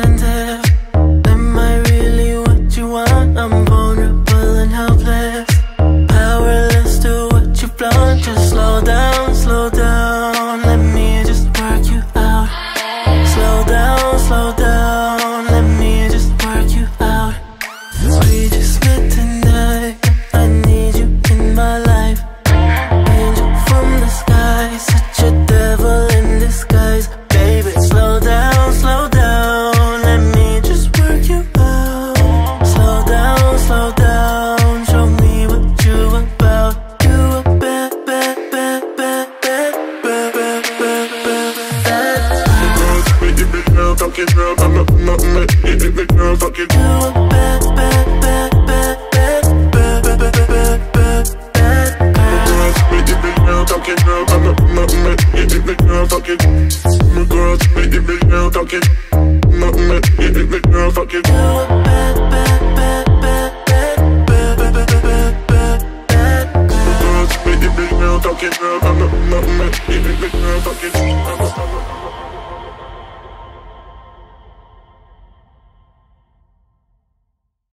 attentive. Am I really what you want? I'm vulnerable and helpless, powerless to what you flaunt. Just slow down, slow down. Let me just work you out. Slow down, slow down. Let me just work you out. We just met tonight. I need you in my life. Angel from the sky, such a devil in disguise. Baby, slow down, slow down. Let me just work you out. Slow down, slow down. Show me what you about. You a bad, bad, bad, bad, bad, bad, bad, bad, bad, bad. Big girl, talking girl, I'm not big girl, talking. You a bad, bad, bad, bad, bad, bad, bad, bad, bad, bad, bad. Big girl, talking girl, I'm not big girl, talking. My girl, big girl, talking. Not big girl, talking. You a bad, bad, bad, bad, bad, bad, bad, bad, bad, bad, bad. Big girl, talking girl, I'm not big girl, talking.